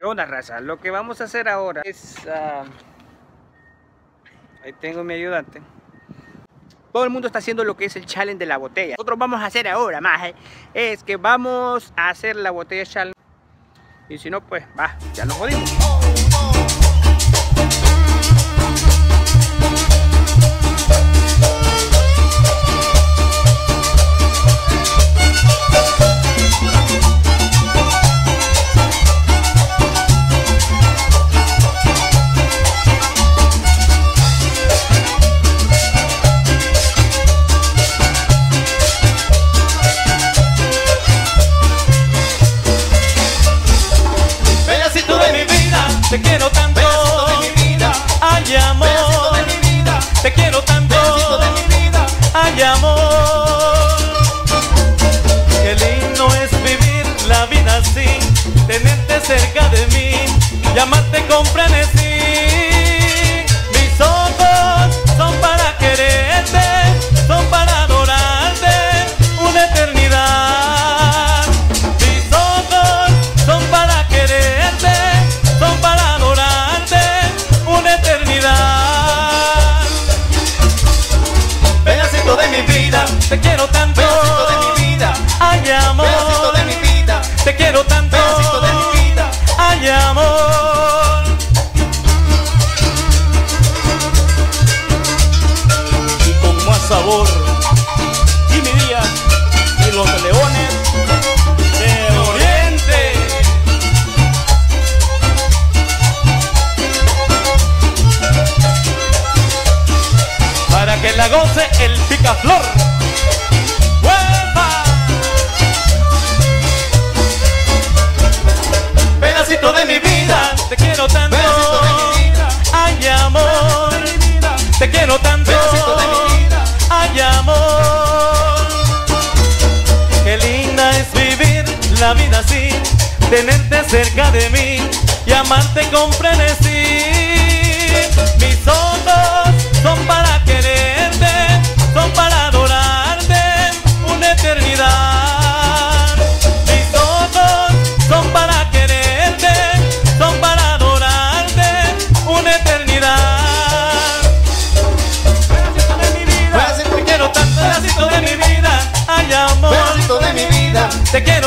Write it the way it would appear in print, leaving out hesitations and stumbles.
¿Qué onda, raza? Lo que vamos a hacer ahora es... ahí tengo mi ayudante. Todo el mundo está haciendo lo que es el challenge de la botella. Nosotros vamos a hacer ahora, maje, es que vamos a hacer la botella challenge. Y si no, pues, va, ya nos jodimos. Te quiero tanto, pedacito de mi vida, ay amor, pedacito de mi vida, te quiero tanto, pedacito de mi vida, ay amor. Qué lindo es vivir la vida así, tenerte cerca de mí y amarte con frenesí. Mis ojos son para quererte, son para adorarte una eternidad. Mis ojos son para quererte, son para adorarte una eternidad. Pedacito de mi vida, te quiero tanto, pedacito de mi vida, ay amor, pedacito de mi vida, te quiero tanto, pedacito de mi vida, ay amor. Y con más sabor, Jimmy Díaz y los Leones del Oriente. Para que la goce el picaflor. ¡Huepa! Pedacito de mi vida, te quiero tanto, pedacito de mi vida, ay amor, te quiero tanto, pedacito de mi vida, ay amor. Qué linda es vivir la vida así, tenerte cerca de mí y amarte con frenesí. Mis ojos son para quererte, son para adorarte una eternidad. Mis ojos son para quererte, son para adorarte una eternidad. Pedacito de mi vida, te quiero tanto, pedacito de mi vida, ay amor, pedacito de mi vida, te quiero